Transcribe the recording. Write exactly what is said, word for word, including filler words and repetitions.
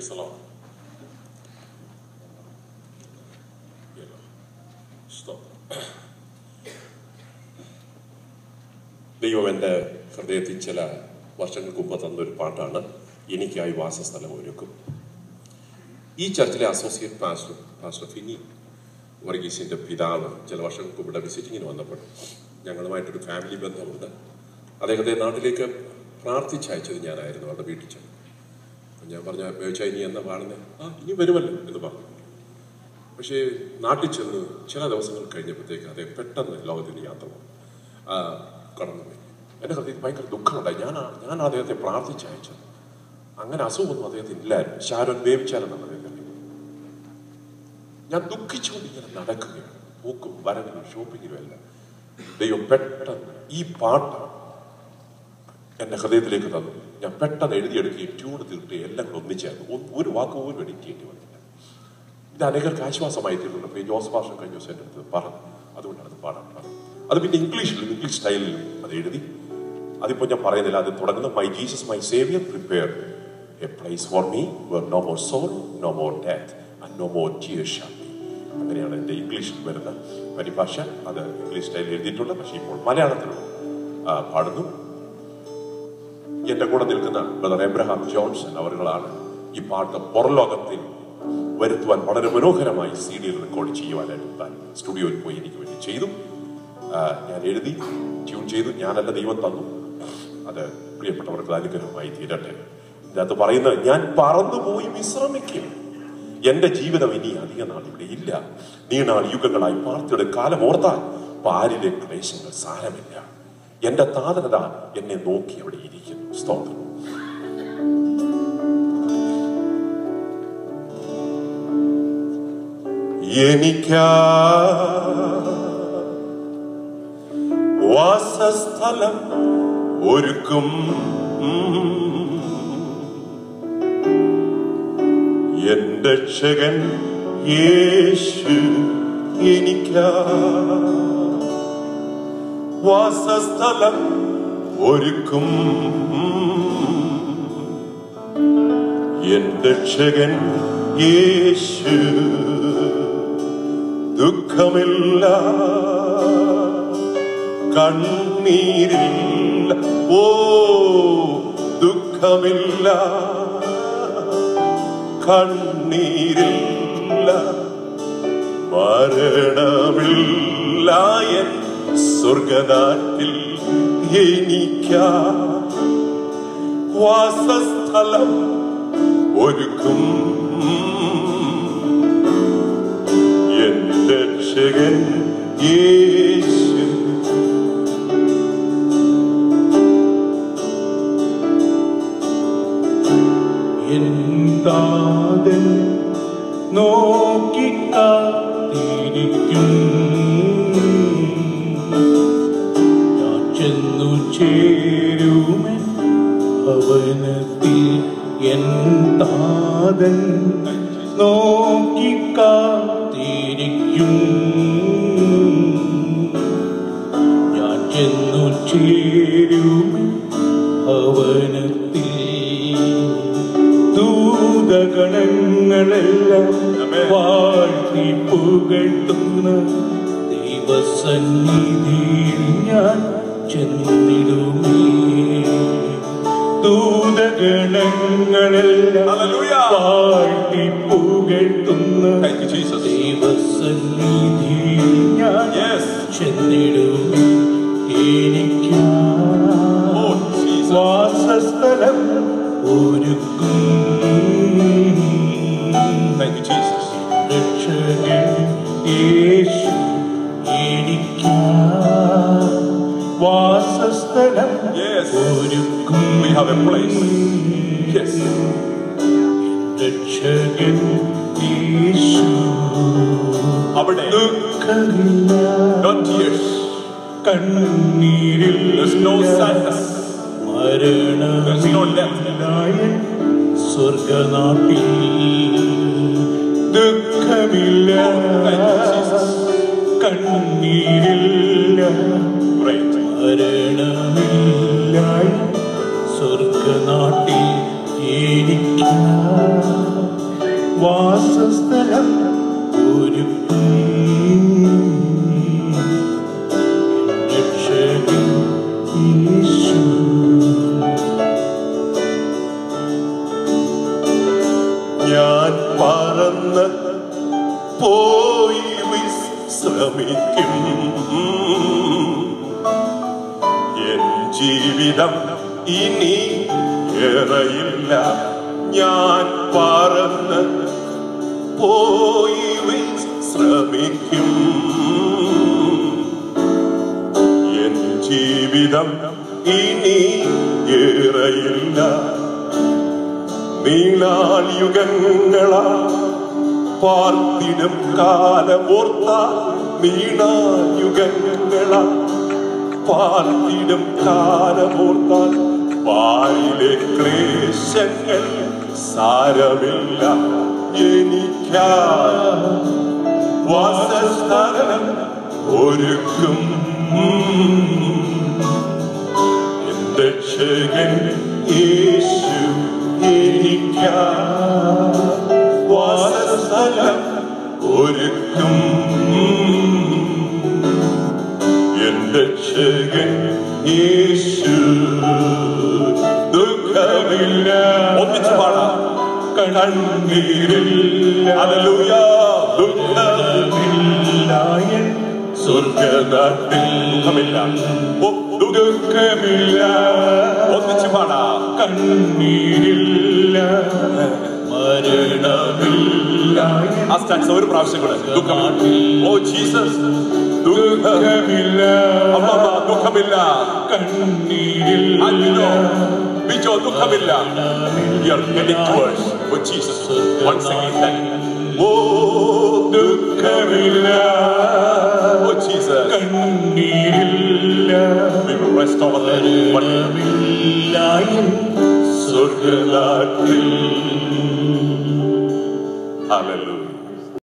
Praise the Lord. Stop. ദൈവം എൻ്റെ ഹൃദയത്തിൽ ചില വർഷങ്ങൾക്ക് മുമ്പ് തന്നൊരു പാട്ടാണ് എനിക്കായി വാസസ്ഥലം ഒരുക്കും. ഈ ചർച്ചിലെ അസോസിയേറ്റ് പാസ്റ്റർ പാസ്റ്റർ ഫിനി വർഗീസിൻ്റെ പിതാവ് ചില വർഷങ്ങൾക്ക് മുമ്പ് ഇവിടെ വിസിറ്റിങ്ങിന് വന്നപ്പോൾ ഞങ്ങളുമായിട്ടൊരു ഫാമിലി ബന്ധമുണ്ട്. അദ്ദേഹത്തെ നാട്ടിലേക്ക് പ്രാർത്ഥിച്ചയച്ചത് ഞാനായിരുന്നു. അവിടെ വീട്ടിൽ ചെന്നു. ഞാൻ പറഞ്ഞ ചോദിച്ചാൽ ഇനി എന്നാ പാടുന്നത്? ആ ഇനി വരുമല്ലോ എന്ന് പറഞ്ഞു. പക്ഷേ നാട്ടിൽ ചെന്ന് ചില ദിവസങ്ങൾ കഴിഞ്ഞപ്പോഴത്തേക്ക് അദ്ദേഹം പെട്ടെന്ന് ലോകത്തിന് യാത്ര കടന്നുപോയി. എൻ്റെ ഹൃദയത്തിൽ ഭയങ്കര ദുഃഖമുണ്ടായി. ഞാൻ ഞാൻ അദ്ദേഹത്തെ പ്രാർത്ഥിച്ചയച്ചത്. അങ്ങനെ അസുഖമൊന്നും അദ്ദേഹത്തിന് ഇല്ലായിരുന്നു. ശാരോൻ വേവിച്ചാലെന്നാണ് അദ്ദേഹം. ഞാൻ ദുഃഖിച്ചുകൊണ്ട് ഇങ്ങനെ നടക്കുകയാണ്. പോക്കും വരവിനും ഷോപ്പിങ്ങിനും എല്ലാം. ദൈവം പെട്ടെന്ന് ഈ പാട്ട് എൻ്റെ ഹൃദയത്തിലേക്ക് തന്നു. ഞാൻ പെട്ടെന്ന് എഴുതിയെടുക്കുകയും ട്യൂണ് തീർട്ട് എല്ലാം കൂടെ ഒന്നിച്ചായിരുന്നു. ഒരു വാക്ക് പോലും എഡിറ്റ് ചെയ്യേണ്ടി വന്നില്ല. ഇത് അനേകർക്ക് ആശ്വാസമായി തീർന്നു. അപ്പോൾ ഈ ജോസ് ഭാഷ കഴിഞ്ഞ ദിവസം എൻ്റെ അടുത്ത് പറഞ്ഞു. അതുകൊണ്ടാണ് അത് പാടാൻ പറഞ്ഞത്. അത് പിന്നെ ഇംഗ്ലീഷിലും ഇംഗ്ലീഷ് സ്റ്റൈലിലും അത് എഴുതി. അതിപ്പോൾ ഞാൻ പറയുന്നില്ല. അത് തുടങ്ങുന്നത് my Jesus my saviour prepare a place for me where no more sorrow no more death and no more tears shall be. അങ്ങനെയാണ് എൻ്റെ ഇംഗ്ലീഷിൽ വരുന്ന പരിഭാഷ. അത് ഇംഗ്ലീഷ് സ്റ്റൈലിൽ എഴുതിയിട്ടുണ്ട്. പക്ഷേ ഇപ്പോൾ മലയാളത്തിലും പാടുന്നു. എൻ്റെ കൂടെ നിൽക്കുന്ന ബ്രദർ എബ്രഹാം ജോൺസൺ അവരുകളാണ് ഈ പാട്ട് പുറലോകത്തിൽ വരുത്തുവാൻ വളരെ മനോഹരമായി സി ഡിയിൽ റെക്കോർഡ് ചെയ്യുവാനായിട്ട് താൻ സ്റ്റുഡിയോയിൽ പോയി എനിക്ക് വേണ്ടി ചെയ്തു. ഞാൻ എഴുതി ട്യൂൺ ചെയ്തു. ഞാനല്ല ദൈവം തന്നു. അത് പ്രിയപ്പെട്ടവർക്ക് അനുഗ്രഹമായി തീരട്ടെ. ഇതിനകത്ത് പറയുന്നത് ഞാൻ പറന്നുപോയി വിശ്രമിക്കും. എന്റെ ജീവിതം ഇനി അധിക നാൾ ഇവിടെ ഇല്ല. നീണാൾ യുഗങ്ങളായി പാർത്തിയുടെ കാലം ഓർത്താൽ പാരിലെ ക്ലേശങ്ങൾ സാരമില്ല. എന്റെ താതനത എന്നെ നോക്കി അവിടെ ഇരിക്കുന്നു. സ്തോത്രം. എനിക്കാ വാസസ്ഥലം ഒരുക്കും എന്റെ രക്ഷകൻ യേശു. എനിക്കാ വാസസ്ഥലം ഒരുക്കും എന്റെ രക്ഷകൻ യേശു. ദുഃഖമില്ല, കണ്ണീരില്ല, ഓ ദുഃഖമില്ല, കണ്ണീരില്ല, മരണമില്ല. എൻ സ്വർഗനാട്ടിൽ എനിക്കാ വാസസ്ഥലം ഒരുക്കും എന്റെ രക്ഷകൻ യേശു. എന്താതൻ നോക്കിക്കാത്തിരിക്കും. ഞാൻ ചെന്നു ചേരുമേ ഭവനത്തിൽ. എന്താതൻ നോക്കിക്കാത്തിരിക്കും. ഞാൻ ചെന്നു ചേരുമേ ഭവനത്തിൽ. ദൂതഗണങ്ങളെല്ലാം വാഴ്ത്തി പുകഴ്ത്തുന്ന ദൈവസന്നിധിയിൽ ഞാൻ ചെന്നിടുമേ. ദൂതഗണങ്ങളെല്ലാം വാഴ്ത്തി പുകഴ്ത്തുന്ന ദൈവസന്നിധിയിൽ ഞാൻ ചെന്നിടുമേ. എനിക്കാ വാസസ്ഥലം ഒരുക്കും രക്ഷകൻ യേശു. എനിക്കാ വാസസ്ഥലം ഒരുക്കും രക്ഷകൻ യേശു. അവിടെ ദുഃഖമില്ല, കണ്ണീരില്ല, മരണമില്ലായ സ്വർഗനാട്ടിൽ. ദുഃഖമില്ല, കണ്ണീരില്ല, മരണമില്ലായ സ്വർഗനാട്ടിൽ എനിക്കാ ഞാൻ പറന്ന് പോയി വിശ്രമിക്കും. എൻ ജീവിതം ഇനി ഏറെയില്ല, ഞാൻ പറന്ന് പോയി വിശ്രമിക്കും. എൻ ജീവിതം ഇനി ഏറെയില്ല, നീളായുഗങ്ങളാ പാർത്തിടും കാലമോർത്ത, നീളായുഗങ്ങളാ പാർത്തിടും കാലമോർത്താൽ വായിലെ ക്ലേശങ്ങൾ സാരമില്ല. എനിക്കാ വാസസ്ഥലം ഒരുക്കും എന്റെ രക്ഷകൻ യേശു. എനിക്കാ വാസസ്ഥലം ഒരുക്കും എന്റെ രക്ഷകൻ യേശു. ദുഃഖമില്ല, ഒന്നിച്ചു പാടാം. കണ്ണീരില്ല, ഹല്ലേലൂയ. ദുഃഖമില്ല സ്വർഗനാട്ടിൽ, ദുഃഖമില്ല, ദുഃഖമില്ല, ഒന്നിച്ചു പാടാം. കണ്ണീരില്ല മരണമില്ല. ആ സ്റ്റാൻസ് ഒരു പ്രാവശ്യം കൂടെ. ദുഃഖമില്ല, ഓ ജീസസ്. ദുഃഖമില്ല, അമ്മ ദുഃഖമില്ല. കണ്ണീരില്ല, ബിജോ ദുഃഖമില്ല. We are heading towards oh Jesus once again. Oh ദുഃഖമില്ല, ഓ ജീസസ്. കണ്ണീരില്ല, we will rest over there. മരണമില്ല സ്വർഗനാട്ടിൽ. Hallelujah.